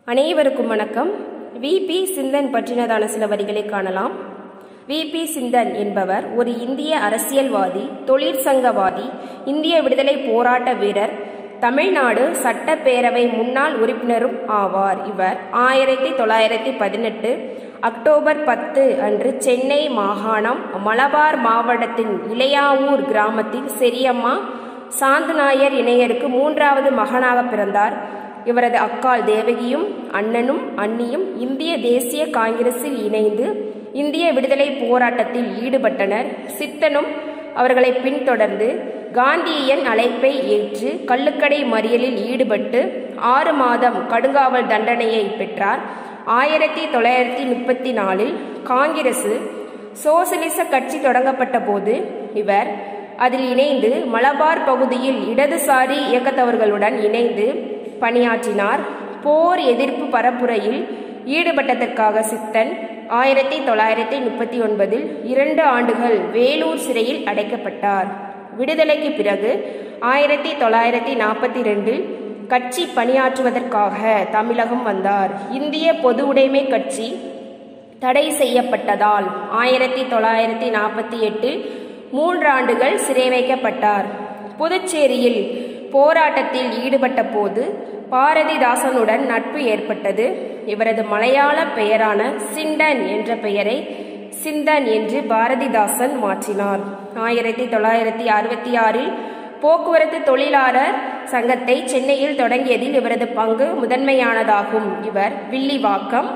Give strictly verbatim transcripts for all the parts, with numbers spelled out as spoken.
அனைவருக்கும் வணக்கம். V P Chinthan பற்றினதான சில வரிகளை காணலாம். வி பி சிந்தன் என்பவர் ஒரு இந்திய அரசியல்வாதி, தொழிற்சங்கவாதி, இந்திய விடுதலை போராட்ட வீரர், தமிழ்நாடு சட்டப்பேரவை முன்னாள் உறுப்பினரும் ஆவார். இவர் ஆயிரத்தி தொள்ளாயிரத்தி பதினெட்டு அக்டோபர் பத்து அன்று சென்னை மாகாணம் மலபார் மாவட்டத்தின் இளையாவூர் கிராமத்தில் செரியம்மா சாந்துநாயர் இணையருக்கு மூன்றாவது மகனாக பிறந்தார். இவரது அக்காள் தேவகியும் அண்ணனும் அண்ணியும் இந்திய தேசிய காங்கிரஸில் இணைந்து இந்திய விடுதலை போராட்டத்தில் ஈடுபட்டனர். சித்தனும் அவர்களை பின்தொடர்ந்து காந்தியன் அழைப்பை ஏற்று கள்ளுக்கடை மறியலில் ஈடுபட்டு ஆறு மாதம் கடுங்காவல் தண்டனையை பெற்றார். ஆயிரத்தி தொள்ளாயிரத்தி முப்பத்தி நாலில் காங்கிரசு சோசலிச கட்சி தொடங்கப்பட்ட போது இவர் அதில் இணைந்து மலபார் பகுதியில் இடதுசாரி இயக்கத்தவர்களுடன் இணைந்து பணியாற்றினார். போர் எதிர்ப்பு பரப்புரையில் ஈடுபட்டதற்காக சித்தன் ஆயிரத்தி தொள்ளாயிரத்தி முப்பத்தி ஒன்பதில் இரண்டு ஆண்டுகள் வேலூர் சிறையில் அடைக்கப்பட்டார். விடுதலைக்கு பிறகு ஆயிரத்தி தொள்ளாயிரத்தி நாற்பத்தி ரெண்டில் கட்சி பணியாற்றுவதற்காக தமிழகம் வந்தார். இந்திய பொது உடைமை கட்சி தடை செய்யப்பட்டதால் ஆயிரத்தி தொள்ளாயிரத்தி நாற்பத்தி எட்டில் மூன்றாண்டுகள் சிறை வைக்கப்பட்டார். புதுச்சேரியில் போராட்டத்தில் ஈடுபட்ட போது பாரதிதாசனுடன் நட்பு ஏற்பட்டது. இவரது மலையாள பெயரான சிண்டன் என்ற பெயரை சிந்தன் என்று பாரதிதாசன் மாற்றினார். ஆயிரத்தி தொள்ளாயிரத்தி அறுபத்தி ஆறில் போக்குவரத்து தொழிலாளர் சங்கத்தை சென்னையில் தொடங்கியதில் இவரது பங்கு முதன்மையானதாகும். இவர் வில்லிவாக்கம்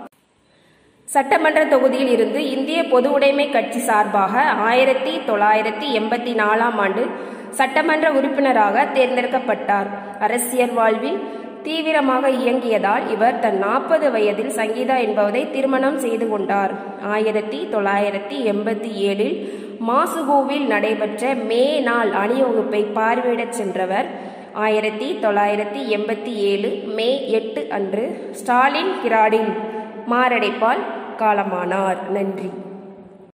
சட்டமன்ற தொகுதியில் இருந்து இந்திய பொது உடைமை கட்சி சார்பாக ஆயிரத்தி தொள்ளாயிரத்தி எண்பத்தி நாலாம் ஆண்டு சட்டமன்ற உறுப்பினராக தேர்ந்தெடுக்கப்பட்டார். அரசியல் வாழ்வில் தீவிரமாக இயங்கியதால் இவர் தன் நாற்பது வயதில் சங்கீதா என்பவரை திருமணம் செய்து கொண்டார். ஆயிரத்தி தொள்ளாயிரத்தி எண்பத்தி ஏழில் மாசுகோவில் நடைபெற்ற மே நாள் அணிவகுப்பை பார்வையிடச் சென்றவர் ஆயிரத்தி தொள்ளாயிரத்தி எண்பத்தி ஏழு மே எட்டு அன்று ஸ்டாலின் கிராடில் மாரடைப்பால் காலமானார். நன்றி.